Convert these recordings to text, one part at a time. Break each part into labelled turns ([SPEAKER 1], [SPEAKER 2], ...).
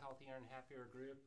[SPEAKER 1] healthier and happier group.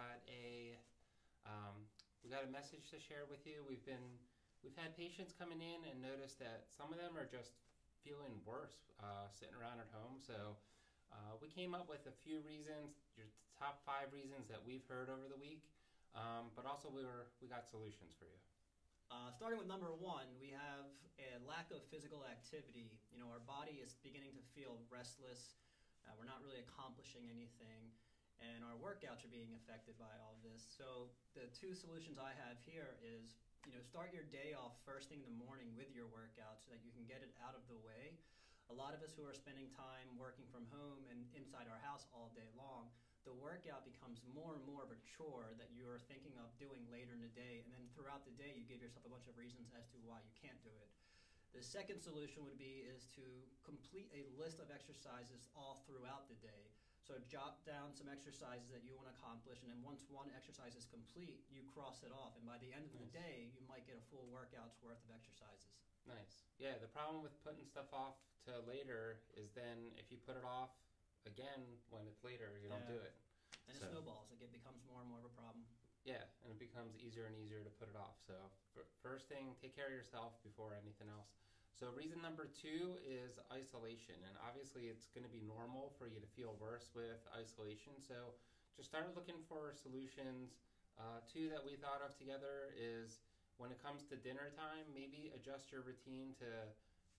[SPEAKER 1] Um, we got a message to share with you. We've had patients coming in and noticed that some of them are just feeling worse sitting around at home. So we came up with a few reasons, your top 5 reasons that we've heard over the week, but also we got solutions for you.
[SPEAKER 2] Starting with number 1, we have a lack of physical activity. Our body is beginning to feel restless. We're not really accomplishing anything, and our workouts are being affected by all of this. So the 2 solutions I have here is, start your day off first thing in the morning with your workout so that you can get it out of the way. A lot of us who are spending time working from home and inside our house all day long, the workout becomes more and more of a chore that you are thinking of doing later in the day, and then throughout the day you give yourself a bunch of reasons as to why you can't do it. The second solution would be is to complete a list of exercises all throughout the day. So jot down some exercises that you want to accomplish, and then once one exercise is complete, you cross it off, and by the end of the day, you might get a full workout's worth of exercises.
[SPEAKER 1] Nice. Yeah, the problem with putting stuff off to later is then if you put it off again when it's later, you don't do it.
[SPEAKER 2] And it snowballs. It becomes more and more of a problem.
[SPEAKER 1] Yeah, and it becomes easier and easier to put it off. So first thing, take care of yourself before anything else. So reason number 2 is isolation. And obviously it's going to be normal for you to feel worse with isolation. So just start looking for solutions. 2 that we thought of together is when it comes to dinner time, maybe adjust your routine to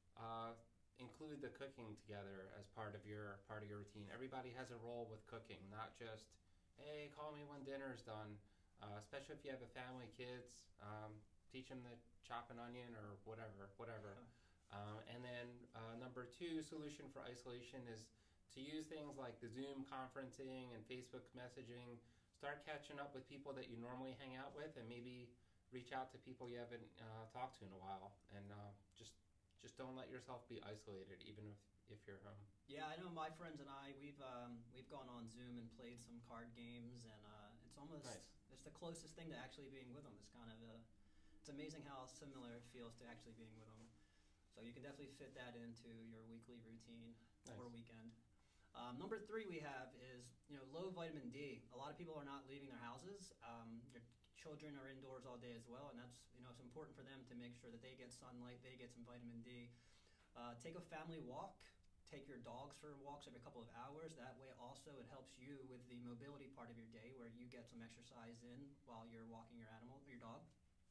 [SPEAKER 1] include the cooking together as part of your routine. Everybody has a role with cooking, not just, hey, call me when dinner's done. Especially if you have a family, kids, teach them to chop an onion or whatever. And then number 2 solution for isolation is to use things like the Zoom conferencing and Facebook messaging. Start catching up with people that you normally hang out with, and maybe reach out to people you haven't talked to in a while, and just don't let yourself be isolated, even if you're home.
[SPEAKER 2] Yeah, I know my friends and I, we've gone on Zoom and played some card games, and it's almost it's the closest thing to actually being with them. It's kind of it's amazing how similar it feels to actually being with them. So you can definitely fit that into your weekly routine or weekend. Number 3 we have is low vitamin D. A lot of people are not leaving their houses. Your children are indoors all day as well, and that's it's important for them to make sure that they get sunlight, they get some vitamin D. Take a family walk. Take your dogs for walks every couple of hours. That way also it helps you with the mobility part of your day where you get some exercise in while you're walking your animal or your dog.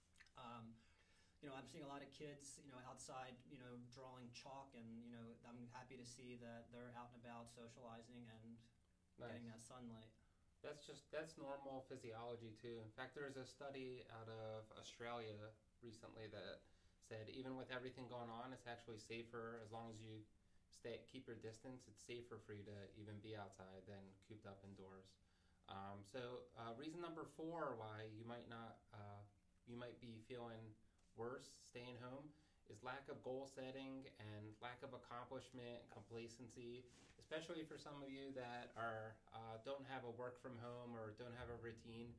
[SPEAKER 2] I'm seeing a lot of kids, outside, drawing chalk, and, I'm happy to see that they're out and about socializing and getting that sunlight.
[SPEAKER 1] That's normal physiology too. In fact, there's a study out of Australia recently that said even with everything going on, it's actually safer as long as you keep your distance. It's safer for you to even be outside than cooped up indoors. So reason number 4 why you might be feeling worse staying home is lack of goal setting and lack of accomplishment, complacency, especially for some of you that are don't have a work from home or don't have a routine.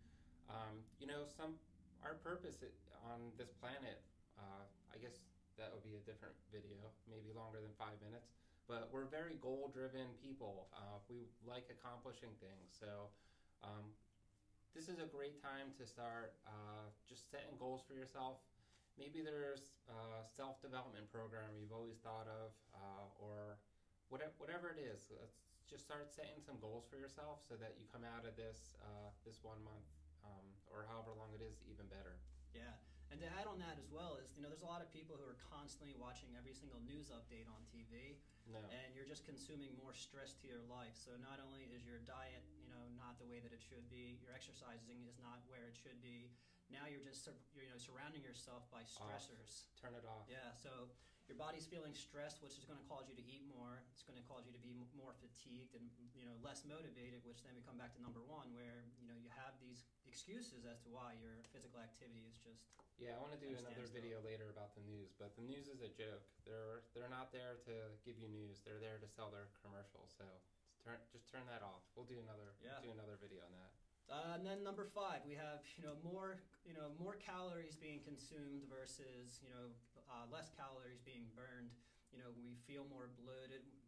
[SPEAKER 1] Our purpose on this planet, I guess that would be a different video, maybe longer than 5 minutes, but we're very goal-driven people. We like accomplishing things, so this is a great time to start just setting goals for yourself. Maybe there's a self-development program you've always thought of, or whatever it is. Let's just start setting some goals for yourself so that you come out of this 1 month, or however long it is, even better.
[SPEAKER 2] Yeah, and to add on that as well is, there's a lot of people who are constantly watching every single news update on TV, and you're just consuming more stress to your life. So not only is your diet, not the way that it should be, your exercising is not where it should be. Now you're just surrounding yourself by stressors.
[SPEAKER 1] Turn it off.
[SPEAKER 2] Yeah, so your body's feeling stressed, which is going to cause you to eat more. It's going to cause you to be more fatigued and less motivated, which then we come back to number 1, where you have these excuses as to why your physical activity is just.
[SPEAKER 1] Yeah, I want to do another video later about the news, but the news is a joke. They're not there to give you news. They're there to sell their commercials. So just turn that off. We'll do another video on that.
[SPEAKER 2] And then number 5, we have more calories being consumed versus less calories being burned. We feel more bloated,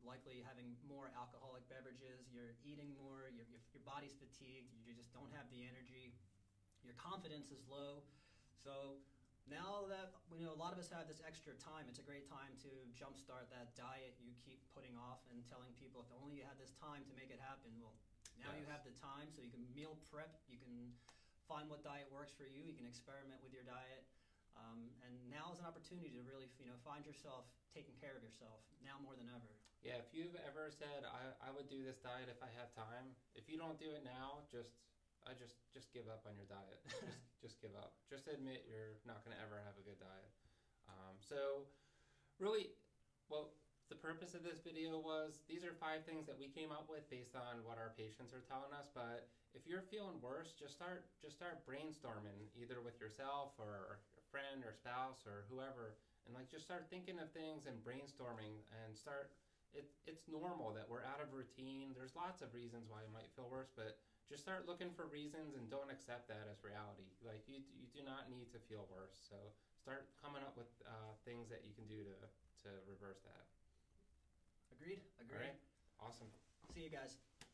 [SPEAKER 2] likely having more alcoholic beverages, you're eating more, your body's fatigued, you just don't have the energy, your confidence is low. So now that a lot of us have this extra time, it's a great time to jumpstart that diet you keep putting off and telling people if only you had this time to make it happen. Well, now you have the time, so you can meal prep, you can find what diet works for you, you can experiment with your diet. And now is an opportunity to really, find yourself taking care of yourself now more than ever.
[SPEAKER 1] Yeah, if you've ever said, I would do this diet if I have time, if you don't do it now, just give up on your diet. just give up. Just admit you're not going to ever have a good diet. So really, well, the purpose of this video was, these are 5 things that we came up with based on what our patients are telling us. But if you're feeling worse, just start brainstorming, either with yourself or a friend or spouse or whoever, and just start thinking of things and brainstorming and start. It's normal that we're out of routine. There's lots of reasons why it might feel worse, but just start looking for reasons and don't accept that as reality. You do not need to feel worse. So start coming up with things that you can do to reverse that.
[SPEAKER 2] Agreed.
[SPEAKER 1] All right. Awesome.
[SPEAKER 2] See you guys.